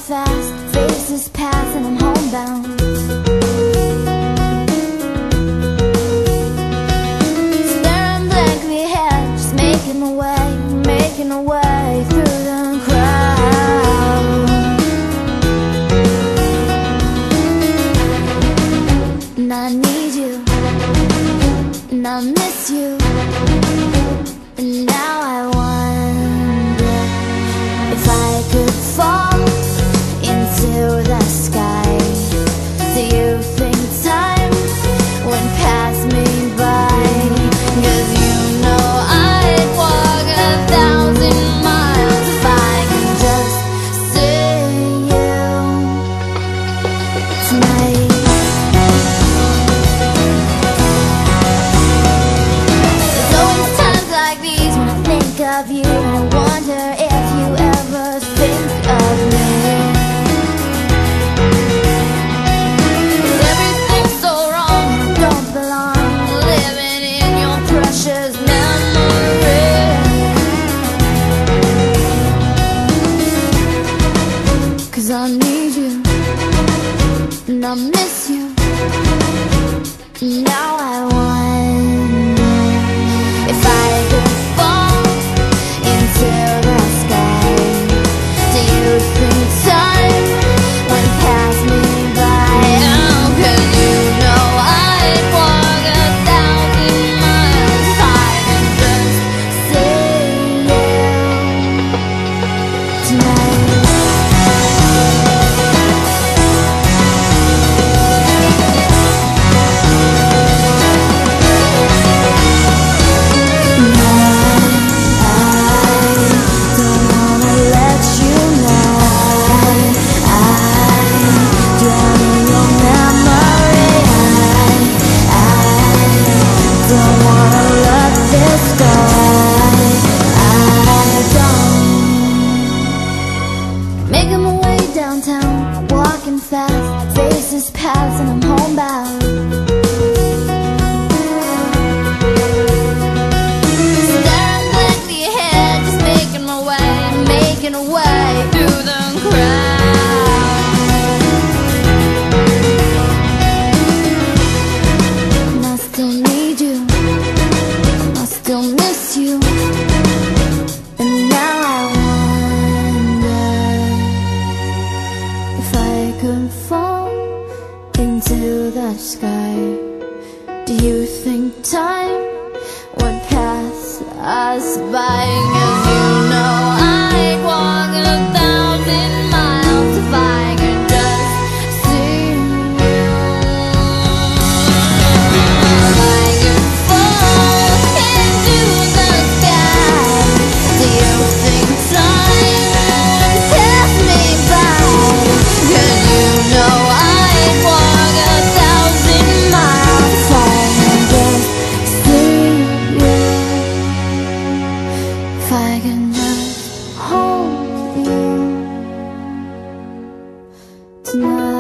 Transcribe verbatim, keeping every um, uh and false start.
fast, faces pass and I'm homebound. Staring blankly ahead, just making my way, making my way through the crowd. And I need you, and I miss you, and now I wonder if I could fall into the sky. Do you think time would pass me by? 'Cause you know I'd walk a thousand miles if I could just see you tonight. There's always times like these when I think of you, and I wonder if you ever think of me. Everything's so wrong, I don't belong, living in your precious memory. 'Cause I need you, and I miss you, and now I wonder if I could fall into the sky. Do you think time would pass me by? Oh, 'cause you know I'd walk a thousand miles if I could just see you tonight. Making my way downtown, walking fast, faces pass and I'm homebound. Staring blankly ahead, just making my way, making a way through the crowd. And I still need you, I still miss you, and now I wonder if I could fall into the sky. Do you think time would pass us by? 'Cause you know I'd walk a thousand miles if I could just see you. If I could fall into the sky, do you think time would pass me by? 'Cause you know I'd walk a thousand miles if I could just see you. If I can just hold you tonight.